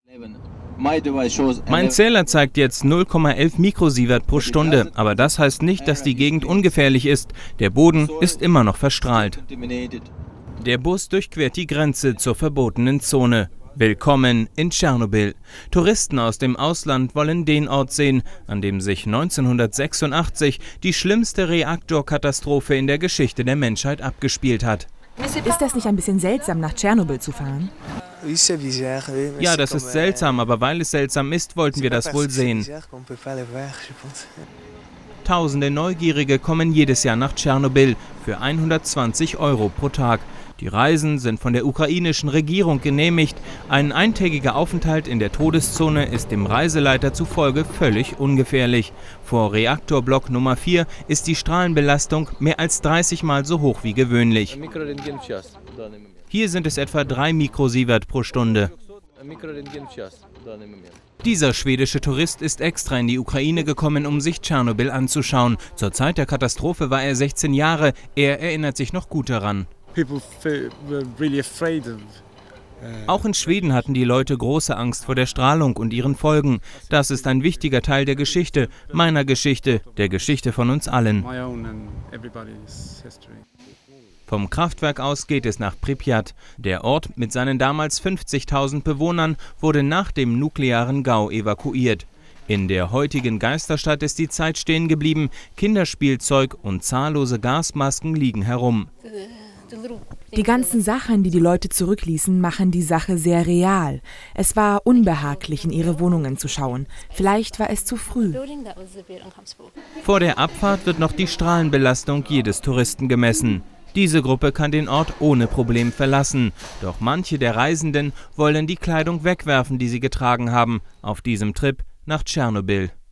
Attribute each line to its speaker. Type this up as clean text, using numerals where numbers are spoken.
Speaker 1: Mein Zähler zeigt jetzt 0,11 Mikrosievert pro Stunde, aber das heißt nicht, dass die Gegend ungefährlich ist. Der Boden ist immer noch verstrahlt. Der Bus durchquert die Grenze zur verbotenen Zone. Willkommen in Tschernobyl. Touristen aus dem Ausland wollen den Ort sehen, an dem sich 1986 die schlimmste Reaktorkatastrophe in der Geschichte der Menschheit abgespielt hat.
Speaker 2: Ist das nicht ein bisschen seltsam, nach Tschernobyl zu fahren?
Speaker 1: Ja, das ist seltsam, aber weil es seltsam ist, wollten wir das wohl sehen. Tausende Neugierige kommen jedes Jahr nach Tschernobyl für 120 € pro Tag. Die Reisen sind von der ukrainischen Regierung genehmigt. Ein eintägiger Aufenthalt in der Todeszone ist dem Reiseleiter zufolge völlig ungefährlich. Vor Reaktorblock Nummer 4 ist die Strahlenbelastung mehr als 30 Mal so hoch wie gewöhnlich. Hier sind es etwa 3 Mikrosievert pro Stunde. Dieser schwedische Tourist ist extra in die Ukraine gekommen, um sich Tschernobyl anzuschauen. Zur Zeit der Katastrophe war er 16 Jahre. Er erinnert sich noch gut daran. Auch in Schweden hatten die Leute große Angst vor der Strahlung und ihren Folgen. Das ist ein wichtiger Teil der Geschichte, meiner Geschichte, der Geschichte von uns allen. Vom Kraftwerk aus geht es nach Pripyat. Der Ort mit seinen damals 50.000 Bewohnern wurde nach dem nuklearen Gau evakuiert. In der heutigen Geisterstadt ist die Zeit stehen geblieben. Kinderspielzeug und zahllose Gasmasken liegen herum.
Speaker 2: Die ganzen Sachen, die die Leute zurückließen, machen die Sache sehr real. Es war unbehaglich, in ihre Wohnungen zu schauen. Vielleicht war es zu früh.
Speaker 1: Vor der Abfahrt wird noch die Strahlenbelastung jedes Touristen gemessen. Diese Gruppe kann den Ort ohne Problem verlassen. Doch manche der Reisenden wollen die Kleidung wegwerfen, die sie getragen haben, auf diesem Trip nach Tschernobyl.